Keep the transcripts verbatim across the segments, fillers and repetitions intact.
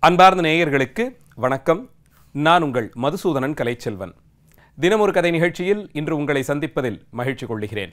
அன்பார்ந்த நேயர்களுக்கு வணக்கம். நான் உங்கள் மதுசூதனன் கலைச்செல்வன். தினமொரு கதை நிகழ்ச்சியில் இன்று உங்களை சந்திப்பதில் மகிழ்ச்சி கொள்கிறேன்.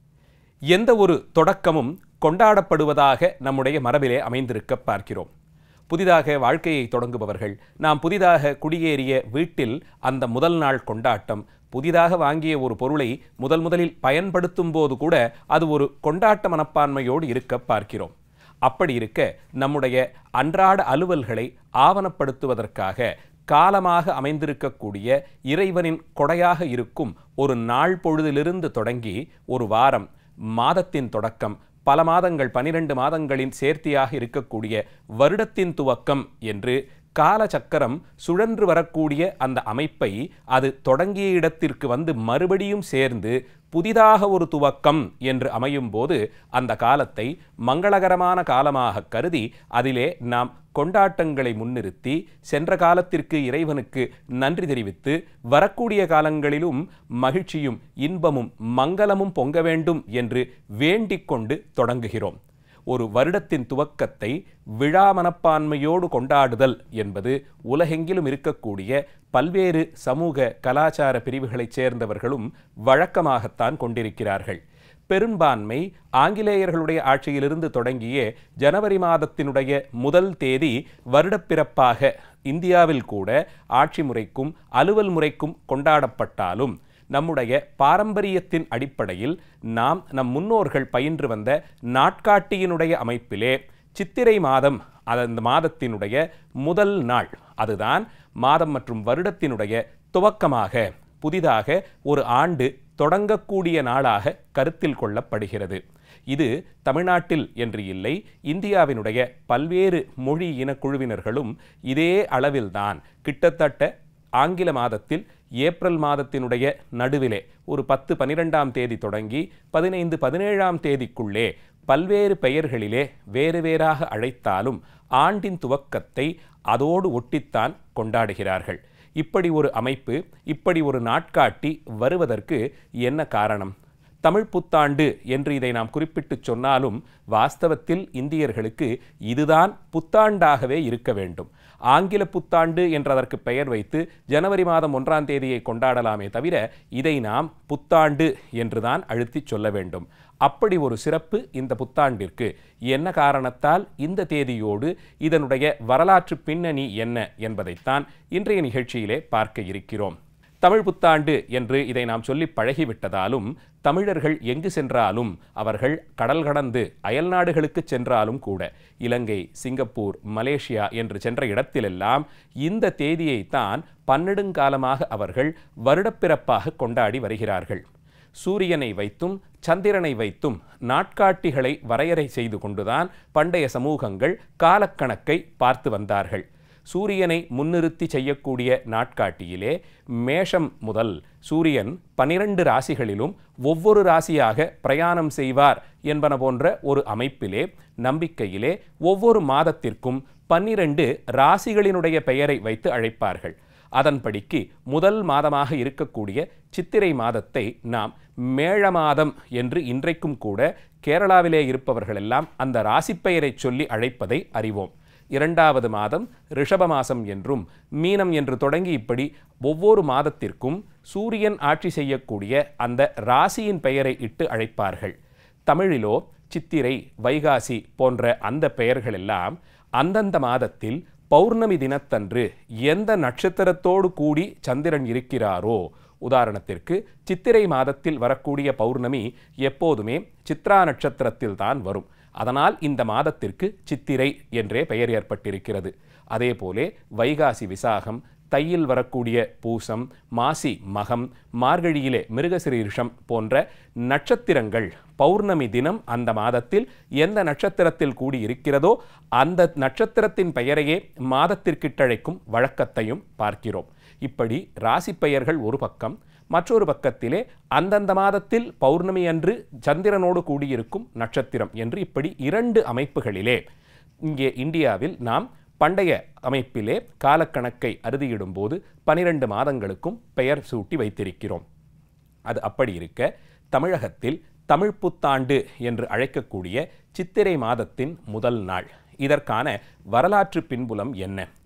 எந்த ஒரு தொடக்கமும் கொண்டாடப்படுவதாக நம்முடைய மரபிலே அமைந்திருக்க பார்க்கிறோம். புதிதாக வாழ்க்கையை தொடங்குபவர்கள், நாம் புதிதாக குடியேறிய வீட்டில் அந்த முதல் நாள் கொண்டாட்டம், புதிதாக வாங்கிய ஒரு பொருளை முதல் முதலில் பயன்படுத்தும் போது கூட அது ஒரு கொண்டாட்ட மனப்பான்மையோடு இருக்க பார்க்கிறோம். அப்படி இருக்க நம்முடைய அன்றாட அலுவல்களை ஆவணப்படுத்துவதற்காக காலமாக அமைந்திருக்கக்கூடிய இறைவனின் கொடையாக இருக்கும் ஒரு நாள் பொழுதிலிருந்து தொடங்கி ஒரு வாரம், மாதத்தின் தொடக்கம், பல மாதங்கள், பனிரெண்டு மாதங்களின் சேர்த்தியாக இருக்கக்கூடிய வருடத்தின் துவக்கம் என்று காலச்சக்கரம் சுழன்று வரக்கூடிய அந்த அமைப்பை அது தொடங்கிய இடத்திற்கு வந்து மறுபடியும் சேர்ந்து புதிதாக ஒரு துவக்கம் என்று அமையும் போது அந்த காலத்தை மங்களகரமான காலமாக கருதி அதிலே நாம் கொண்டாட்டங்களை முன்னிறுத்தி சென்ற காலத்திற்கு இறைவனுக்கு நன்றி தெரிவித்து வரக்கூடிய காலங்களிலும் மகிழ்ச்சியும் இன்பமும் மங்களமும் பொங்க வேண்டும் என்று வேண்டிக் கொண்டு தொடங்குகிறோம். ஒரு வருடத்தின் துவக்கத்தை விழா மனப்பான்மையோடு கொண்டாடுதல் என்பது உலகெங்கிலும் இருக்கக்கூடிய பல்வேறு சமூக கலாச்சார பிரிவுகளைச் சேர்ந்தவர்களும் வழக்கமாகத்தான் கொண்டிருக்கிறார்கள். பெரும்பான்மை ஆங்கிலேயர்களுடைய ஆட்சியிலிருந்து தொடங்கிய ஜனவரி மாதத்தினுடைய முதல் தேதி வருடப்பிறப்பாக இந்தியாவில் கூட ஆட்சி முறைக்கும் அலுவல் முறைக்கும் கொண்டாடப்பட்டாலும் நம்முடைய பாரம்பரியத்தின் அடிப்படையில் நாம் நம் முன்னோர்கள் பயின்று வந்த நாட்காட்டியினுடைய அமைப்பிலே சித்திரை மாதம், அந்த மாதத்தினுடைய முதல் நாள், அதுதான் மாதம் மற்றும் வருடத்தினுடைய துவக்கமாக புதிதாக ஒரு ஆண்டு தொடங்கக்கூடிய நாளாக கருத்தில் கொள்ளப்படுகிறது. இது தமிழ்நாட்டில் என்று இல்லை, இந்தியாவினுடைய பல்வேறு மொழி இனக்குழுவினர்களும் இதே அளவில்தான் கிட்டத்தட்ட ஆங்கில மாதத்தில் ஏப்ரல் மாதத்தினுடைய நடுவிலே ஒரு பத்து பனிரெண்டாம் தேதி தொடங்கி பதினைந்து பதினேழாம் தேதிக்குள்ளே பல்வேறு பெயர்களிலே வேறு வேறாக அழைத்தாலும் ஆண்டின் துவக்கத்தை அதோடு ஒட்டித்தான் கொண்டாடுகிறார்கள். இப்படி ஒரு அமைப்பு, இப்படி ஒரு நாட்காட்டி வருவதற்கு என்ன காரணம்? தமிழ் புத்தாண்டு என்று இதை நாம் குறிப்பிட்டு சொன்னாலும் வாஸ்தவத்தில் இந்தியர்களுக்கு இதுதான் புத்தாண்டாகவே இருக்க வேண்டும். ஆங்கில புத்தாண்டு என்றதற்கு பெயர் வைத்து ஜனவரி மாதம் ஒன்றாம் தேதியை கொண்டாடலாமே தவிர இதை நாம் புத்தாண்டு என்றுதான் அழுத்தி சொல்ல வேண்டும். அப்படி ஒரு சிறப்பு இந்த புத்தாண்டிற்கு என்ன காரணத்தால் இந்த தேதியோடு இதனுடைய வரலாற்று பின்னணி என்ன என்பதைத்தான் இன்றைய நிகழ்ச்சியிலே பார்க்க இருக்கிறோம். தமிழ் புத்தாண்டு என்று இதை நாம் சொல்லி பழகிவிட்டதாலும் தமிழர்கள் எங்கு சென்றாலும், அவர்கள் கடல் கடந்து அயல் நாடுகளுக்கு சென்றாலும் கூட, இலங்கை, சிங்கப்பூர், மலேசியா என்று சென்ற இடத்திலெல்லாம் இந்த தேதியைத்தான் பன்னெடுங்காலமாக அவர்கள் வருடப்பிறப்பாக கொண்டாடி வருகிறார்கள். சூரியனை வைத்தும் சந்திரனை வைத்தும் நாட்காட்டிகளை வரையறை செய்து கொண்டுதான் பண்டைய சமூகங்கள் காலக்கணக்கை பார்த்து வந்தார்கள். சூரியனை முன்னிறுத்தி செய்யக்கூடிய நாட்காட்டியிலே மேஷம் முதல் சூரியன் பனிரெண்டு ராசிகளிலும் ஒவ்வொரு ராசியாக பிரயாணம் செய்வார் என்பன போன்ற ஒரு அமைப்பிலே, நம்பிக்கையிலே ஒவ்வொரு மாதத்திற்கும் பன்னிரண்டு ராசிகளினுடைய பெயரை வைத்து அழைப்பார்கள். அதன்படிக்கு முதல் மாதமாக இருக்கக்கூடிய சித்திரை மாதத்தை நாம் மேழ மாதம் என்று இன்றைக்கும் கூட கேரளாவிலே இருப்பவர்களெல்லாம் அந்த ராசிப்பெயரை சொல்லி அழைப்பதை அறிவோம். இரண்டாவது மாதம் ரிஷப மாசம் என்றும், மீனம் என்று தொடங்கி இப்படி ஒவ்வொரு மாதத்திற்கும் சூரியன் ஆட்சி செய்யக்கூடிய அந்த ராசியின் பெயரை இட்டு அழைப்பார்கள். தமிழிலோ சித்திரை, வைகாசி போன்ற அந்த பெயர்களெல்லாம் அந்தந்த மாதத்தில் பௌர்ணமி தினத்தன்று எந்த நட்சத்திரத்தோடு கூடி சந்திரன் இருக்கிறாரோ, உதாரணத்திற்கு சித்திரை மாதத்தில் வரக்கூடிய பௌர்ணமி எப்போதுமே சித்ரா நட்சத்திரத்தில் தான் வரும். அதனால் இந்த மாதத்திற்கு சித்திரை என்றே பெயர் ஏற்பட்டிருக்கிறது. அதே போலே வைகாசி விசாகம், தையில் வரக்கூடிய பூசம், மாசி மகம், மார்கழியிலே மிருகசிரீஷம் போன்ற நட்சத்திரங்கள் பௌர்ணமி தினம் அந்த மாதத்தில் எந்த நட்சத்திரத்தில் கூடியிருக்கிறதோ அந்த நட்சத்திரத்தின் பெயரையே மாதத்திற்கிட்டழைக்கும் வழக்கத்தையும் பார்க்கிறோம். இப்படி ராசி பெயர்கள் ஒரு பக்கம், மற்றொரு பக்கத்திலே அந்தந்த மாதத்தில் பௌர்ணமி அன்று சந்திரனோடு கூடியிருக்கும் நட்சத்திரம் என்று இப்படி இரண்டு அமைப்புகளிலே இங்கே இந்தியாவில் நாம் பண்டைய அமைப்பிலே காலக்கணக்கை அறுதியிடும் போது பனிரெண்டு மாதங்களுக்கும் பெயர் சூட்டி வைத்திருக்கிறோம். அது அப்படி இருக்க தமிழகத்தில் தமிழ் புத்தாண்டு என்று அழைக்கக்கூடிய சித்திரை மாதத்தின் முதல் நாள், இதற்கான வரலாற்று பின்புலம் என்ன?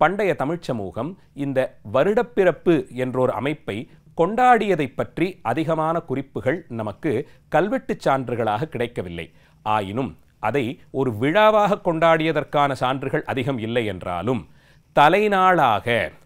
பண்டைய தமிழ்ச் சமூகம் இந்த வருடப்பிறப்பு என்றொரு அமைப்பை கொண்டாடியதை பற்றி அதிகமான குறிப்புகள் நமக்கு கல்வெட்டுச் சான்றுகளாக கிடைக்கவில்லை. ஆயினும் அதை ஒரு விழாவாக கொண்டாடியதற்கான சான்றுகள் அதிகம் இல்லை என்றாலும் தலைநாளாக,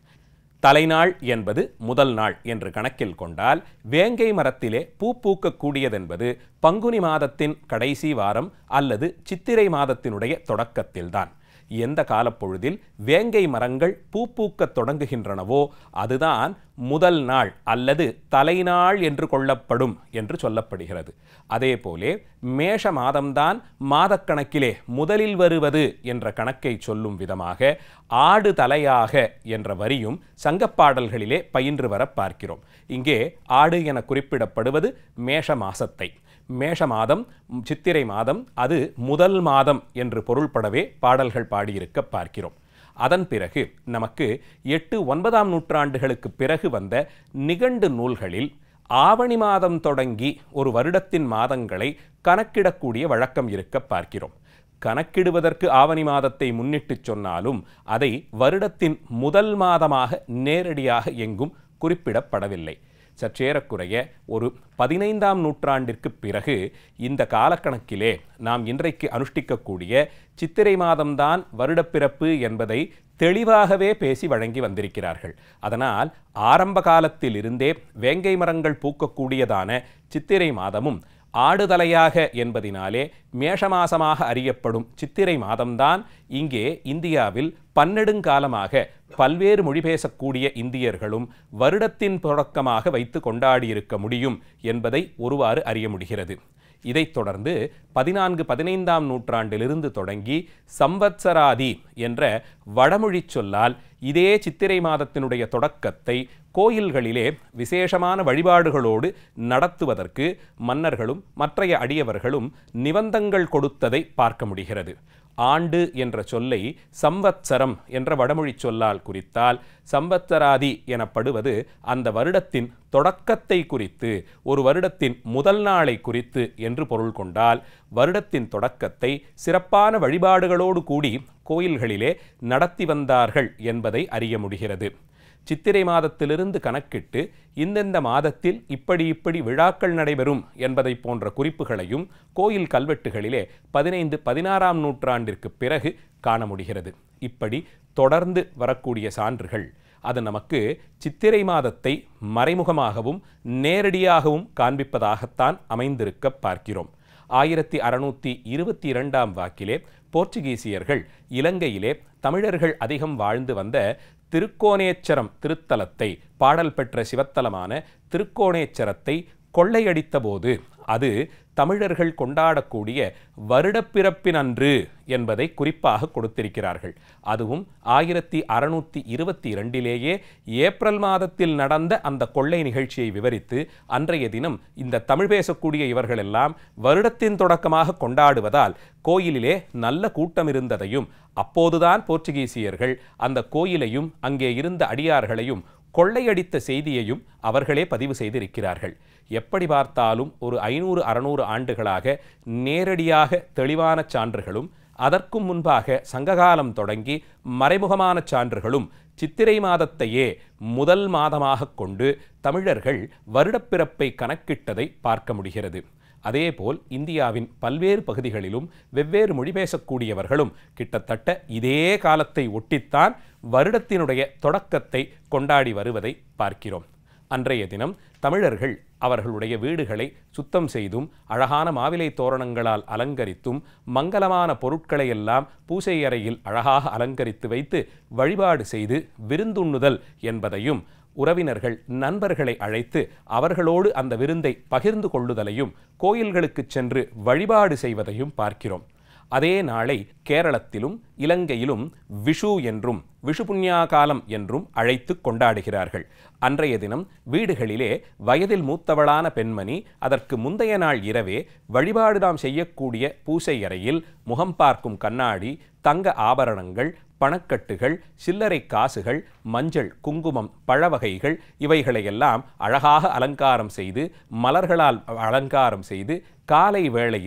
தலைநாள் என்பது முதல் நாள் என்று கணக்கில் கொண்டால் வேங்கை மரத்திலே பூ பூக்கக்கூடியதென்பது பங்குனி மாதத்தின் கடைசி வாரம் அல்லது சித்திரை மாதத்தினுடைய தொடக்கத்தில்தான். எந்த காலப்பொழுதில் வேங்கை மரங்கள் பூ பூக்கத் தொடங்குகின்றனவோ அதுதான் முதல் நாள் அல்லது தலைநாள் என்று கொள்ளப்படும் என்று சொல்லப்படுகிறது. அதே போலே மேஷ மாதம்தான் மாதக்கணக்கிலே முதலில் வருவது என்ற கணக்கை சொல்லும் விதமாக ஆடு தலையாக என்ற வரியும் சங்கப்பாடல்களிலே பயின்று வர பார்க்கிறோம். இங்கே ஆடு என குறிப்பிடப்படுவது மேஷ மாசத்தை. மேஷ மாதம், சித்திரை மாதம் அது முதல் மாதம் என்று பொருள்படவே பாடல்கள் பாடியிருக்க பார்க்கிறோம். அதன் பிறகு நமக்கு எட்டு ஒன்பதாம் நூற்றாண்டுகளுக்கு பிறகு வந்த நிகண்டு நூல்களில் ஆவணி மாதம் தொடங்கி ஒரு வருடத்தின் மாதங்களை கணக்கிடக்கூடிய வழக்கம் இருக்க பார்க்கிறோம். கணக்கிடுவதற்கு ஆவணி மாதத்தை முன்னிட்டு சொன்னாலும் அதை வருடத்தின் முதல் மாதமாக நேரடியாக எங்கும் குறிப்பிடப்படவில்லை. சற்றேறக்குறைய ஒரு பதினைந்தாம் நூற்றாண்டிற்கு பிறகு இந்த காலக்கணக்கிலே நாம் இன்றைக்கு அனுஷ்டிக்கக்கூடிய சித்திரை மாதம்தான் வருடப்பிறப்பு என்பதை தெளிவாகவே பேசி வழங்கி வந்திருக்கிறார்கள். அதனால் ஆரம்ப காலத்தில் இருந்தே வேங்கை மரங்கள் பூக்கக்கூடியதான சித்திரை மாதமும் ஆடுதலையாக என்பதினாலே மேஷமாசமாக அறியப்படும் சித்திரை மாதம்தான் இங்கே இந்தியாவில் பன்னெடுங்காலமாக பல்வேறு மொழி பேசக்கூடிய இந்தியர்களும் வருடத்தின் தொடக்கமாக வைத்து கொண்டாடியிருக்க முடியும் என்பதை ஒருவாறு அறிய முடிகிறது. இதைத் தொடர்ந்து பதினான்கு பதினைந்தாம் நூற்றாண்டிலிருந்து தொடங்கி சம்வத்சராதி என்ற வடமொழி சொல்லால் இதே சித்திரை மாதத்தினுடைய தொடக்கத்தை கோயில்களிலே விசேஷமான வழிபாடுகளோடு நடத்துவதற்கு மன்னர்களும் மற்றைய அடியவர்களும் நிபந்தங்கள் கொடுத்ததை பார்க்க முடிகிறது. ஆண்டு என்ற சொல்லை சம்வத்சரம் என்ற வடமொழி சொல்லால் குறித்தால் சம்வத்சராதி எனப்படுவது அந்த வருடத்தின் தொடக்கத்தை குறித்து, ஒரு வருடத்தின் முதல் நாளை குறித்து என்று பொருள் கொண்டால் வருடத்தின் தொடக்கத்தை சிறப்பான வழிபாடுகளோடு கூடி கோயில்களிலே நடத்தி வந்தார்கள் என்பதை அறிய முடிகிறது. சித்திரை மாதத்திலிருந்து கணக்கிட்டு இந்தெந்த மாதத்தில் இப்படி இப்படி விழாக்கள் நடைபெறும் என்பதை போன்ற குறிப்புகளையும் கோயில் கல்வெட்டுகளிலே பதினைந்து பதினாறாம் நூற்றாண்டிற்கு பிறகு காண முடிகிறது. இப்படி தொடர்ந்து வரக்கூடிய சான்றுகள் அது நமக்கு சித்திரை மாதத்தை மறைமுகமாகவும் நேரடியாகவும் காண்பிப்பதாகத்தான் அமைந்திருக்க பார்க்கிறோம். ஆயிரத்தி அறுநூற்றி இருபத்தி இரண்டாம் வாக்கிலே போர்ச்சுகீசியர்கள் இலங்கையிலே தமிழர்கள் அதிகம் வாழ்ந்து வந்த திருக்கோணேச்சரம் திருத்தலத்தை, பாடல் பெற்ற சிவத்தலமான திருக்கோணேச்சரத்தை கொள்ளையடித்த போது அது தமிழர்கள் கொண்டாடக்கூடிய வருடப்பிறப்பின் அன்று என்பதை குறிப்பாக கொடுத்திருக்கிறார்கள். அதுவும் ஆயிரத்தி அறுநூற்றி இருபத்தி இரண்டிலேயே ஏப்ரல் மாதத்தில் நடந்த அந்த கொள்ளை நிகழ்ச்சியை விவரித்து அன்றைய தினம் இந்த தமிழ் பேசக்கூடிய இவர்களெல்லாம் வருடத்தின் தொடக்கமாக கொண்டாடுவதால் கோயிலிலே நல்ல கூட்டம் இருந்ததையும் அப்போதுதான் போர்ச்சுகீசியர்கள் அந்த கோயிலையும் அங்கே இருந்த அடியார்களையும் கொள்ளையடித்த செய்தியையும் அவர்களே பதிவு செய்திருக்கிறார்கள். எப்படி பார்த்தாலும் ஒரு ஐநூறு அறுநூறு ஆண்டுகளாக நேரடியாக தெளிவான சான்றுகளும் அதற்கும் முன்பாக சங்ககாலம் தொடங்கி மறைமுகமான சான்றுகளும் சித்திரை மாதத்தையே முதல் மாதமாக கொண்டு தமிழர்கள் வருடப்பிறப்பை கணக்கிட்டதை பார்க்க முடிகிறது. அதேபோல் இந்தியாவின் பல்வேறு பகுதிகளிலும் வெவ்வேறு மொழி பேசக்கூடியவர்களும் கிட்டத்தட்ட இதே காலத்தை ஒட்டித்தான் வருடத்தினுடைய தொடக்கத்தை கொண்டாடி வருவதை பார்க்கிறோம். அன்றைய தினம் தமிழர்கள் அவர்களுடைய வீடுகளை சுத்தம் செய்தும் அழகான மாவிலை தோரணங்களால் அலங்கரித்தும் மங்களமான பொருட்களை எல்லாம் பூசை அறையில் அழகாக அலங்கரித்து வைத்து வழிபாடு செய்து விருந்துண்ணுதல் என்பதையும் உறவினர்கள் நண்பர்களை அழைத்து அவர்களோடு அந்த விருந்தை பகிர்ந்து கொள்ளுதலையும் கோயில்களுக்கு சென்று வழிபாடு செய்வதையும் பார்க்கிறோம். அதே நாளை கேரளத்திலும் இலங்கையிலும் விஷு என்றும் விஷு புண்ணியா காலம் என்றும் அழைத்து கொண்டாடுகிறார்கள். அன்றைய தினம் வீடுகளிலே வயதில் மூத்தவளான பெண்மணி அதற்கு முந்தைய நாள் இரவே வழிபாடு நாம் செய்யக்கூடிய பூசை அறையில் முகம் பார்க்கும் கண்ணாடி, தங்க ஆபரணங்கள், பணக்கட்டுகள், சில்லறை காசுகள், மஞ்சள், குங்குமம், பழவகைகள் இவைகளையெல்லாம் அழகாக அலங்காரம் செய்து மலர்களால் அலங்காரம் செய்து காலை வேளையிலே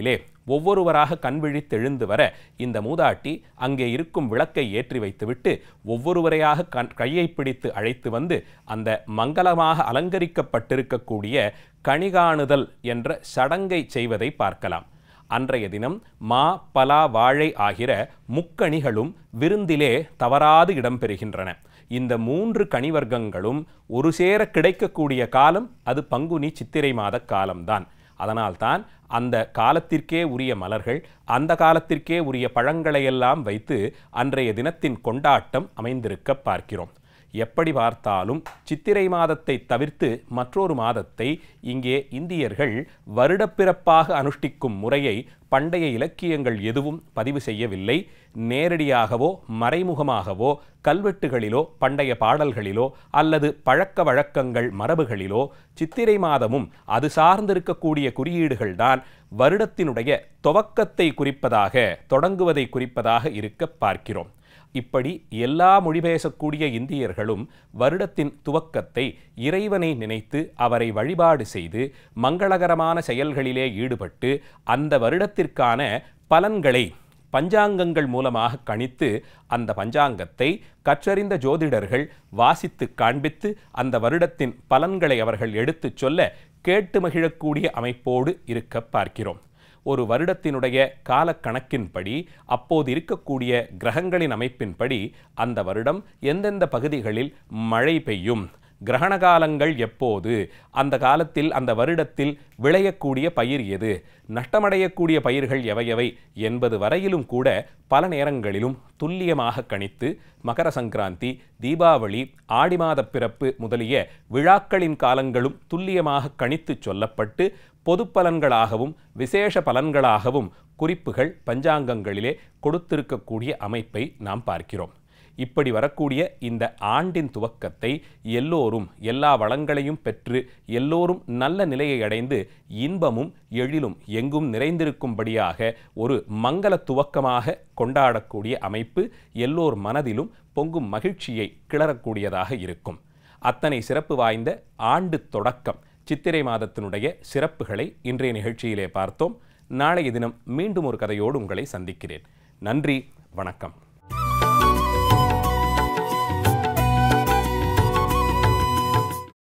ஒவ்வொருவராக கண்விழித்தெழுந்து வர இந்த மூதாட்டி அங்கே இருக்கும் விளக்கை ஏற்றி வைத்துவிட்டு ஒவ்வொருவரையாக கண் கையை பிடித்து அழைத்து வந்து அந்த மங்களமாக அலங்கரிக்கப்பட்டிருக்கக்கூடிய கணிகாணுதல் என்ற சடங்கை செய்வதை பார்க்கலாம். அன்றைய தினம் மா, பலா, வாழை ஆகிற முக்கணிகளும் விருந்திலே தவறாது இடம்பெறுகின்றன. இந்த மூன்று கனிவர்க்கங்களும் ஒரு சேர கிடைக்கக்கூடிய காலம் அது பங்குனி சித்திரை மாத காலம்தான். அதனால்தான் அந்த காலத்திற்கே உரிய மலர்கள், அந்த காலத்திற்கே உரிய பழங்களையெல்லாம் வைத்து அன்றைய தினத்தின் கொண்டாட்டம் அமைந்திருக்க பார்க்கிறோம். எப்படி பார்த்தாலும் சித்திரை மாதத்தை தவிர்த்து மற்றொரு மாதத்தை இங்கே இந்தியர்கள் வருடப்பிறப்பாக அனுஷ்டிக்கும் முறையை பண்டைய இலக்கியங்கள் எதுவும் பதிவு செய்யவில்லை. நேரடியாகவோ மறைமுகமாகவோ கல்வெட்டுகளிலோ பண்டைய பாடல்களிலோ அல்லது பழக்க வழக்கங்கள் மரபுகளிலோ சித்திரை மாதமும் அது சார்ந்திருக்கக்கூடிய குறியீடுகள்தான் வருடத்தினுடைய துவக்கத்தை குறிப்பதாக, தொடங்குவதை குறிப்பதாக இருக்க பார்க்கிறோம். இப்படி எல்லா மொழி பேசக்கூடிய இந்தியர்களும் வருடத்தின் துவக்கத்தை இறைவனை நினைத்து அவரை வழிபாடு செய்து மங்களகரமான செயல்களிலே ஈடுபட்டு அந்த வருடத்திற்கான பலன்களை பஞ்சாங்கங்கள் மூலமாக கணித்து அந்த பஞ்சாங்கத்தை கற்றறிந்த ஜோதிடர்கள் வாசித்து காண்பித்து அந்த வருடத்தின் பலன்களை அவர்கள் எடுத்துச் சொல்ல கேட்டு மகிழக்கூடிய அமைப்போடு இருக்க பார்க்கிறோம். ஒரு வருடத்தினுடைய காலக்கணக்கின்படி அப்போது இருக்கக்கூடிய கிரகங்களின் அமைப்பின்படி அந்த வருடம் எந்தெந்த பகுதிகளில் மழை பெய்யும், கிரகண காலங்கள் எப்போது, அந்த காலத்தில் அந்த வருடத்தில் விளையக்கூடிய பயிர் எது, நஷ்டமடையக்கூடிய பயிர்கள் எவையவை என்பது வரையிலும் கூட பல நேரங்களிலும் துல்லியமாக கணித்து மகர சங்கராந்தி, தீபாவளி, ஆடி மாத பிறப்பு முதலிய விழாக்களின் காலங்களும் துல்லியமாக கணித்து சொல்லப்பட்டு பொது பலன்களாகவும் விசேஷ பலன்களாகவும் குறிப்புகள் பஞ்சாங்கங்களிலே கொடுத்திருக்கக்கூடிய அமைப்பை நாம் பார்க்கிறோம். இப்படி வரக்கூடிய இந்த ஆண்டின் துவக்கத்தை எல்லோரும் எல்லா வளங்களையும் பெற்று எல்லோரும் நல்ல நிலையை அடைந்து இன்பமும் எழிலும் எங்கும் நிறைந்திருக்கும்படியாக ஒரு மங்கள துவக்கமாக கொண்டாடக்கூடிய அமைப்பு எல்லோர் மனதிலும் பொங்கும் மகிழ்ச்சியை கிளறக்கூடியதாக இருக்கும். அத்தனை சிறப்பு வாய்ந்த ஆண்டு தொடக்கம் சித்திரை மாதத்தினுடைய சிறப்புகளை இன்றைய நிகழ்ச்சியிலே பார்த்தோம். நாளைய தினம் மீண்டும் ஒரு கதையோடு உங்களை சந்திக்கிறேன். நன்றி, வணக்கம்.